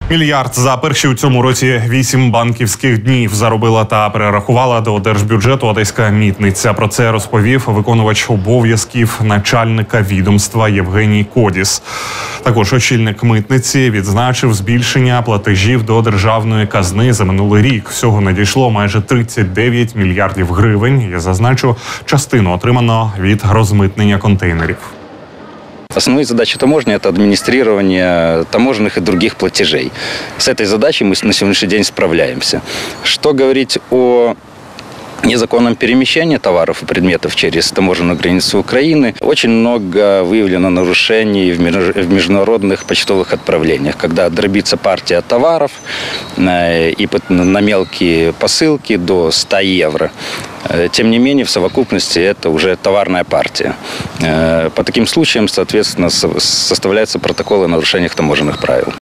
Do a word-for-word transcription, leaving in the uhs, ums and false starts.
Мільярд за перші у цьому році вісім банківських днів заробила та перерахувала до держбюджету одеська митниця. Про це розповів виконувач обов'язків начальника відомства Євгеній Кодіс. Також очільник митниці відзначив збільшення платежів до державної казни за минулий рік. Всього надійшло майже тридцять дев'ять мільярдів гривень. Я зазначу, частину отримано від розмитнення контейнерів. Основные задачи таможни – это администрирование таможенных и других платежей. С этой задачей мы на сегодняшний день справляемся. Что говорить о незаконном перемещении товаров и предметов через таможенную границу Украины? Очень много выявлено нарушений в международных почтовых отправлениях, когда дробится партия товаров и на мелкие посылки до ста евро. Тем не менее, в совокупности это уже товарная партия. По таким случаям, соответственно, составляются протоколы о нарушениях таможенных правил.